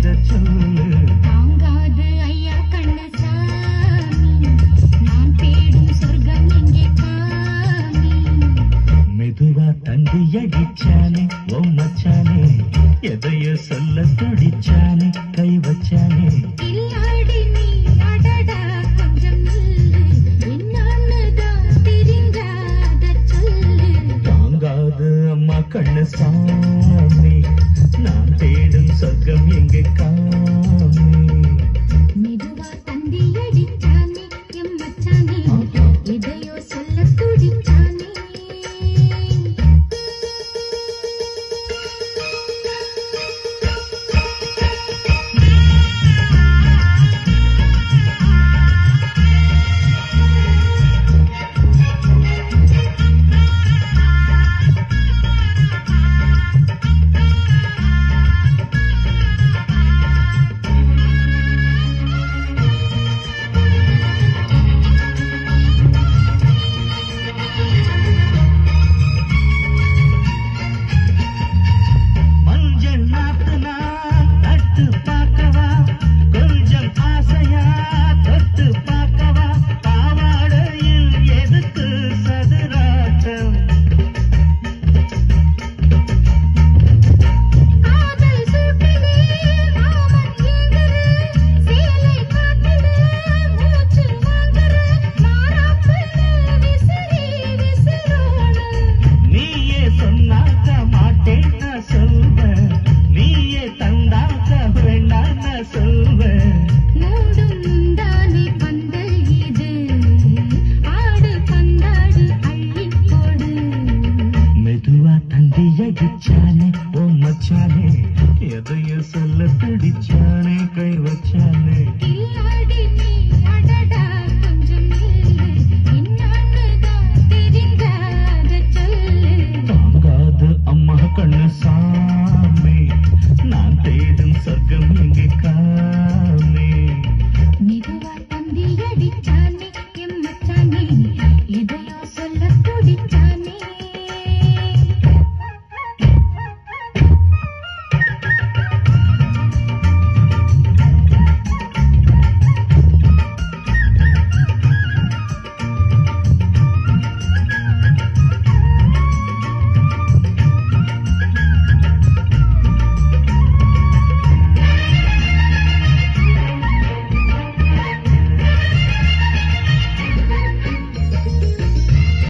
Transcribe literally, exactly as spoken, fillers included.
அத சொல்லு. தாங்காது ஐயா கண்ணசாமி, நான் தேடும் சொர்க்கம் எங்கே காமி. மெதுவா தந்தி அடிச்சானே ஓ மச்சானே, எதையோ சொல்ல துடிச்சானே கை வச்சானே. இல்லாடி நீ அடடா கொஞ்சம் நில்லு, என்னன்னுதான் தெரிஞ்சாத சொல்லு. தாங்காது அம்மா கண்ணு சாமி, நான் தேடும் சொர்க்கம் எங்கே காமி. மெதுவா தந்தி அடிச்சானே எம் மச்சானே, எதையோ சொல்ல துடிச்சானே. மஞ்சள் நாத்து நான் தட்டு பார்க்கவா, கொஞ்சம் ஆசையா தொட்டு பார்க்கவா. பாவாடையில் எதுக்கு சதுராட்டம், காதல் சூட்டுதே மாமன் ஏங்குது, சேலை காட்டுது மூச்சு வாங்குது, மாறாப்புன்னு விசிறி விசிறோணும். நீயே சொன்னாக்க மாட்டேன் நான் சொல்வேன், நீயே தந்தாக்க வேண்டாம் நான் சொல்வேன். மூடும் முந்தானை பந்தல் இது, ஆடு பந்தாடு அள்ளிப் போடு. மெதுவா தந்தி அடிச்சானே ஓ மச்சானே, எதையோ சொல்ல துடிச்சானே கை வச்சானே. இல்லாடி நீ அடடா